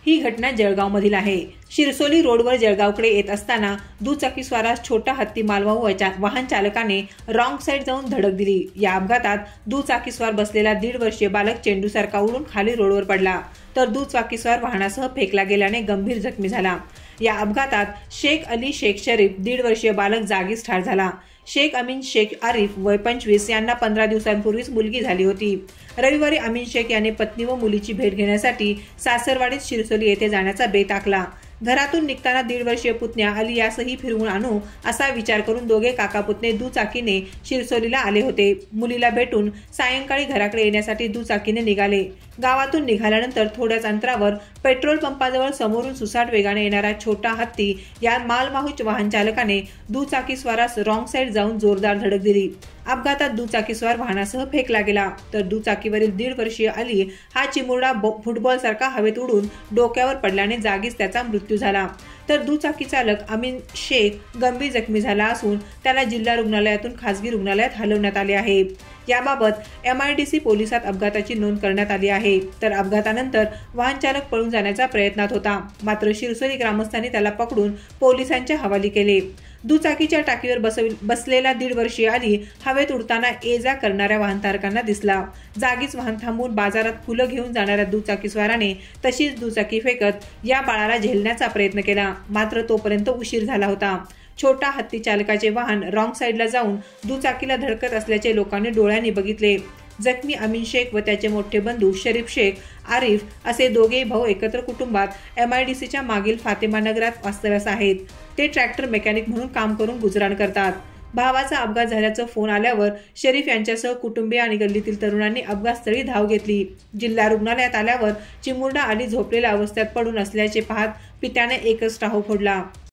ही घटना जळगावमधील आहे। शिरसोली रोडवर जळगावकडे येत असताना दुचाकीस्वारास छोटा हत्ती मालवाहू वाहन चालकाने रॉंग साइड जाऊन धडक दिली। या अपघातात दुचाकीस्वार बसलेला 1.5 वर्षीय बालक चेंडूसारखा उडून खाली रोडवर पडला, तर दुचाकीस्वार वाहनासह फेकला गेल्याने गंभीर जखमी झाला। या अपघातात शेख अली शेख शरीफ 1.5 वर्षीय बालक जागीच ठार झाला। शेख अमीन शेख आरिफ वय 25 यांना 15 दिवसांपूर्वीच मुलगी झाली होती। रविवारी अमीन शेख याने पत्नी व मुलीची भेट घेण्यासाठी सासरवाडीत शिरसोली येथे जाण्याचा बेत आखला। घरातून निघताना 1.5 वर्षीय पुतण्या अली यासही फिरवून आणू असा विचार करून दोघे काका पुतणे दुचाकीने शिरसोलीला आले होते। मुलीला भेटून सायंकाळी घराकडे येण्यासाठी दुचाकीने निघाले। गावातून निघाल्यानंतर थोड्याच अंतरावर पेट्रोल पंपाजवळ समोरून सुसाट वेगाने येणारा छोटा हत्ती या मालवाहू वाहन चालकाने दुचाकीस्वारास रॉंग साइड जाऊन जोरदार धडक दिली। अपघातात दुचाकीस्वार वाहनासह फेकला गेला, तर दुचाकीवरील 1.5 वर्षीय अली हा चिमुरडा फुटबॉल सारखा हवेत उडून डोक्यावर पडल्याने जागीच त्याचा मृत्यू झाला। तर दुचाकी चालक अमीन शेख गंभीर जखमी झाला असून त्याला जिल्हा रुग्णालयातून खासगी रुग्णालयात हलवण्यात आले आहे। याबाबत MIDC पोलिसात अपघाताची नोंद करण्यात आली आहे। तर अपघातानंतर वाहन चालक पळून जाण्याच्या प्रयत्नात होता, मात्र शिरसोली ग्रामस्थांनी त्याला पकडून पोलिसांच्या हवाली केले। दुचाकीच्या टाकीवर बसलेला 1.5 वर्षीय अली हवेत उडताना ये-जा करणाऱ्या वाहनधारकांना दिसला। जागीच वाहन थांबवून बाजारात फुलं घेऊन जाणाऱ्या दुचाकीस्वाराने तशीच दुचाकी फेकत या बाळाला झेलण्याचा प्रयत्न केला, मात्र तोपर्यंत उशीर झाला होता। छोटा हत्ती चालकाचे वाहन रॉंग साइडला जाऊन दुचाकीला धडकत असल्याचे लोकांनी डोळ्यांनी बघितले। जखमी अमीन शेख व त्याचे मोठे बंधू शरीफ शेख आरिफ असे दोघे भाऊ एकत्र कुटुंबात MIDCच्या मागील फातेमा नगरात वास्तव्यास आहेत। ते ट्रॅक्टर मेकॅनिक म्हणून काम करून गुजराण करतात। भावाचा अपघात झाल्याचा फोन आल्यावर शरीफ यांच्यासह कुटुंबीय आणि गल्लीतील तरुणांनी अपघातस्थळी धाव घेतली। जिल्हा रुग्णालयात आल्यावर चिमुरडा अली झोपलेल्या अवस्थेत पडून असल्याचे पाहत पित्याने एकच टाहो फोडला।